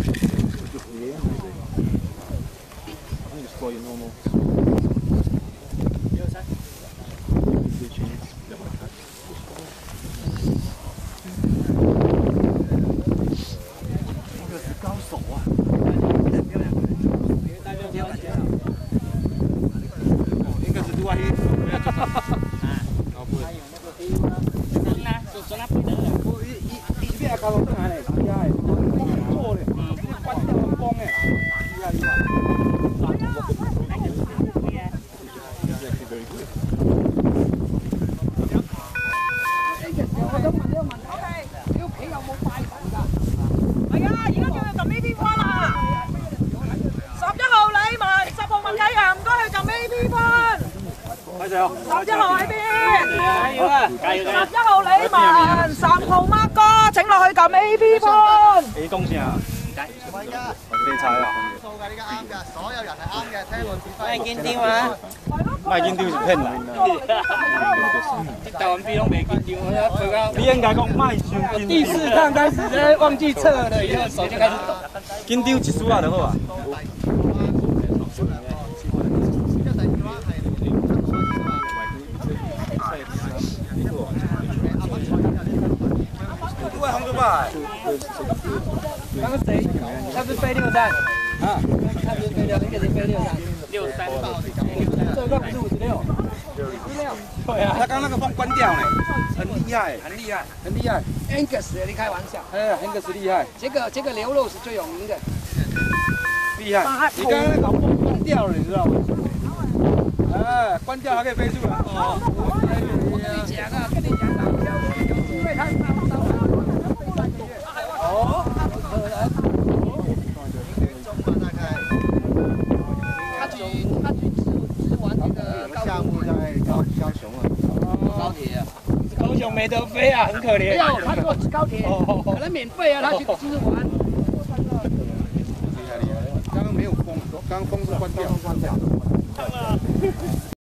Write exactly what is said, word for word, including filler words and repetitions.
十一號喺邊？十一號李文，十號 Mark 哥，請落去撳 A P 盤。 幾公先啊？ 唔係㗎， 你猜啊？ 數㗎，呢家啱㗎，所有人係啱嘅，聽我指揮。 賣金雕啊！ 賣金雕是騙人的。 台灣幣都沒金雕，佢講。 你應該講賣金雕。 第四趟開始咧忘記測了，以後手就開始抖。 金雕一輸啊就好啊。 剛剛誰？他是飛六三。啊，他不是飛六，那個是飛六三。六三。這個不是五十六。五十六。對啊。他剛那個風關掉呢，很厲害，很厲害，很厲害。Angus，你開玩笑？哎 ，Angus 厲害。這個這個牛肉是最有名的。厲害。你剛剛那個風關掉了，你知道嗎？哎，關掉還可以飛出來。哦。我跟你講啊，跟你講啊，因為他燒燒了。哦。高铁啊，高雄没得飞啊，很可怜。没有，他坐高铁，可能免费啊，他去吃完。厉害厉害，刚刚没有风，刚刚风是关掉。